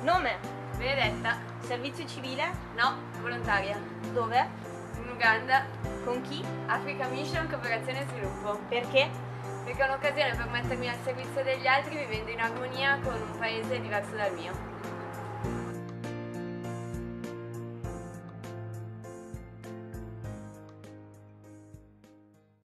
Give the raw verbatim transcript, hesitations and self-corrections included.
Nome? Benedetta. Servizio civile? No, volontaria. Dove? In Uganda. Con chi? Africa Mission, cooperazione e sviluppo. Perché? Perché è un'occasione per mettermi al servizio degli altri vivendo in armonia con un paese diverso dal mio.